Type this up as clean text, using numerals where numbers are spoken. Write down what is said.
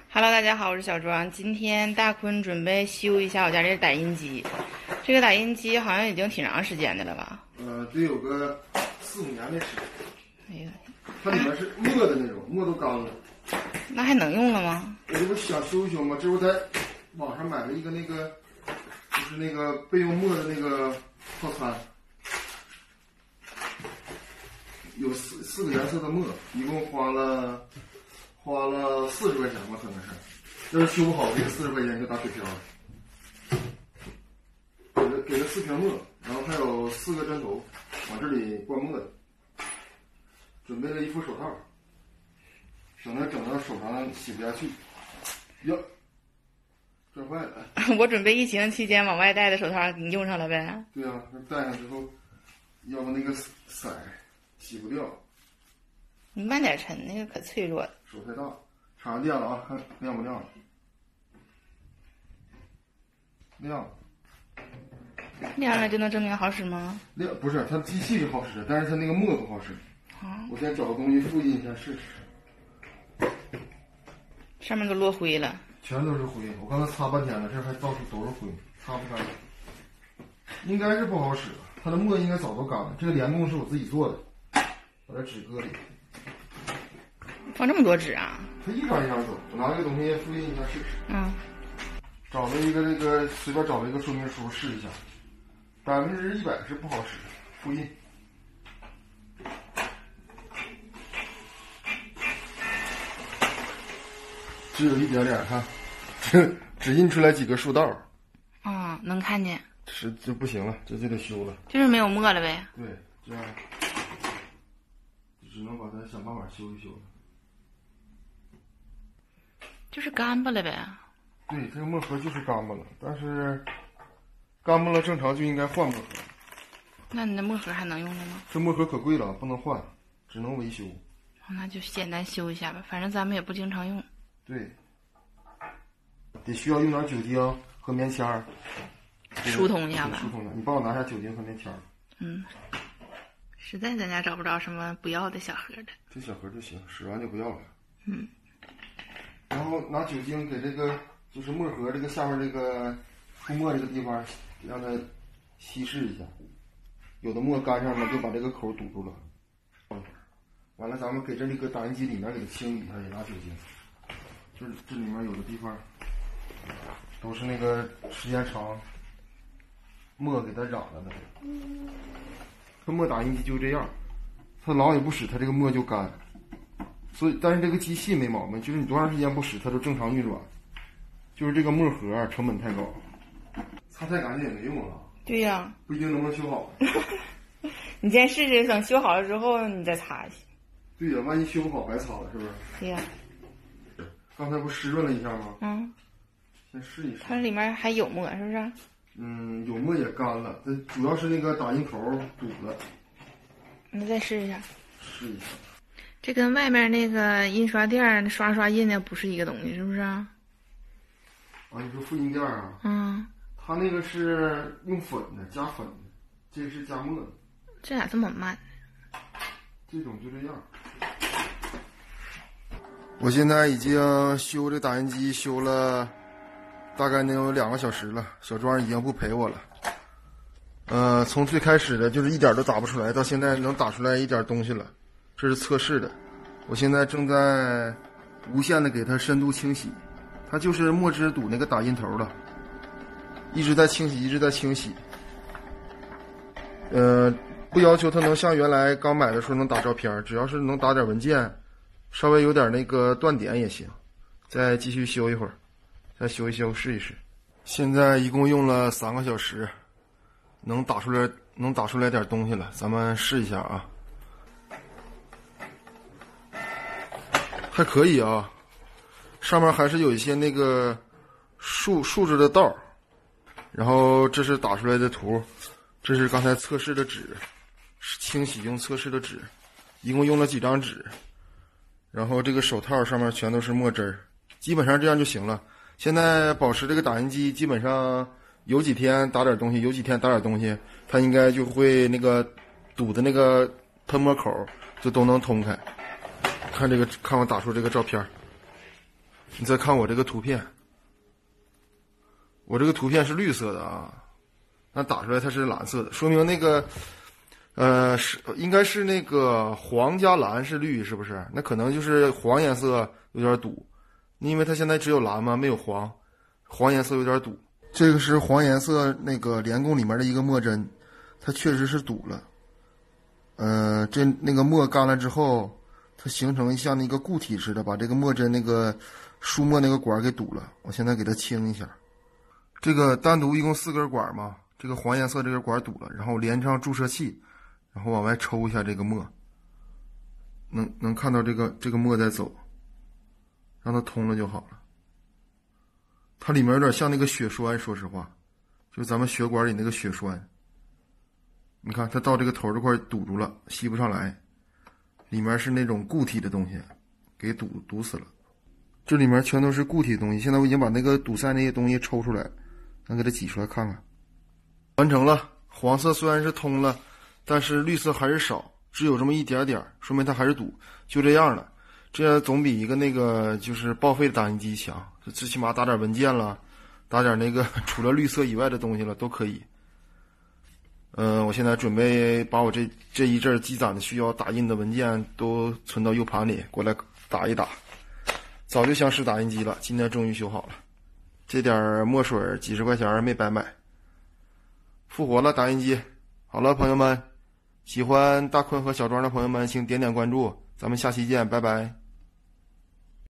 Hello，大家好，我是小庄。今天大坤准备修一下我家这个打印机。这个打印机好像已经挺长时间的了吧？ 得有个4、5年的时间。 哎呀， 它里面是墨的那种，墨都干了。 那还能用了吗？ 我这不想修一修吗？这不在网上买了一个那个，就是那个备用墨的那个套餐，有四个颜色的墨，一共花了40块钱吧，可能是。要是修不好，这个40块钱就打水漂了。给了4瓶墨，然后还有4个针头，往这里灌墨的。准备了一副手套，省得整到手上洗不下去。哟，拽坏了。 我准备疫情期间往外带的手套，你用上了呗？ 对啊，戴上之后，要不那个色洗不掉。 你慢点抻，那个可脆弱了。 手太大，插上电了啊，看亮不亮？亮。 亮了就能证明好使吗？ 亮不是，它机器是好使，但是它那个墨不好使。我先找个东西复印一下试试。 上面都落灰了， 全都是灰，我刚才擦半天了，这还到处都是灰，擦不干。应该是不好使，它的墨应该早都干了。这个联动是我自己做的，把这纸搁里。 放这么多纸啊？ 它一张一张走，我拿这个东西复印一下试试。找了一个这个随便找了一个说明书试一下，100%是不好使，复印。只有一点点，看，只印出来几个竖道。 能看见。 是就不行了，这就得修了。 就是没有墨了呗。 对，这样只能把它想办法修一修了。 就是干巴了呗。 对，这个墨盒就是干巴了，但是干巴了正常就应该换墨盒。 那你的墨盒还能用了吗？ 这墨盒可贵了，不能换，只能维修。 那就简单修一下吧，反正咱们也不经常用。 对，得需要用点酒精和棉签儿疏通一下吧。 疏通一下，你帮我拿下酒精和棉签儿。 实在咱家找不着什么不要的小盒的， 这小盒就行，使完就不要了。然后拿酒精给这个就是墨盒这个下面这个出墨这个地方，让它稀释一下。有的墨干上了，就把这个口堵住了。完了，咱们给这个打印机里面给它清理一下，也拿酒精。这里面有的地方都是那个时间长墨给它染了的。这墨打印机就这样，它老也不使，它这个墨就干。所以，但是这个机器没毛病，就是你多长时间不使，它就正常运转。就是这个墨盒成本太高，擦太干净也没用啊。 对呀， 不一定能不能修好。 你先试试，等修好了之后你再擦一下。 对呀，万一修不好白擦了，是不是？ 对呀。 刚才不湿润了一下吗？先试一试。 它里面还有墨，是不是？ 有墨也干了，这主要是那个打印口堵了。 你再试一下。 试一下。 这跟外面那个印刷店刷印的不是一个东西，是不是啊？ 你说复印店啊？它那个是用粉的，加粉的，这个是加墨的。 这咋这么慢？ 这种就这样。我现在已经修这打印机修了大概能有2个小时了，小庄已经不陪我了。从最开始的就是一点都打不出来，到现在能打出来一点东西了。这是测试的，我现在正在无限的给它深度清洗，它就是墨汁堵那个打印头了，一直在清洗，一直在清洗。不要求它能像原来刚买的时候能打照片，只要是能打点文件，稍微有点那个断点也行。再继续修一会儿，再修一修试一试。现在一共用了3个小时，能打出来点东西了，咱们试一下啊。还可以啊，上面还是有一些那个竖着的道，然后这是打出来的图，这是刚才测试的纸，清洗用测试的纸，一共用了几张纸，然后这个手套上面全都是墨汁儿，基本上这样就行了。现在保持这个打印机基本上有几天打点东西，有几天打点东西，它应该就会那个堵的那个喷墨口就都能通开。看这个，看我打出这个照片， 你再看我这个图片，我这个图片是绿色的啊，那打出来它是蓝色的，说明那个应该是那个黄加蓝是绿，是不是？那可能就是黄颜色有点堵，因为它现在只有蓝嘛，没有黄，黄颜色有点堵。这个是黄颜色那个连供里面的一个墨针，它确实是堵了。这那个墨干了之后，它形成像那个固体似的，把这个墨针那个输墨那个管给堵了。我现在给它清一下。这个单独一共4根管嘛，这个黄颜色这根管堵了，然后连上注射器，然后往外抽一下这个墨，能看到这个墨在走，让它通了就好了。它里面有点像那个血栓，说实话，就是咱们血管里那个血栓。你看它到这个头这块堵住了，吸不上来，里面是那种固体的东西，给堵死了。这里面全都是固体的东西，现在我已经把那个堵塞那些东西抽出来，咱给它挤出来看看。完成了，黄色虽然是通了，但是绿色还是少，只有这么一点点，说明它还是堵。就这样了，这样总比一个那个就是报废的打印机强，最起码打点文件了，打点那个除了绿色以外的东西了都可以。我现在准备把我这一阵积攒的需要打印的文件都存到 U 盘里，过来打一打。早就想试打印机了，今天终于修好了。这点墨水几十块钱没白买，复活了打印机。好了，朋友们，喜欢大坤和小庄的朋友们，请点点关注，咱们下期见，拜拜。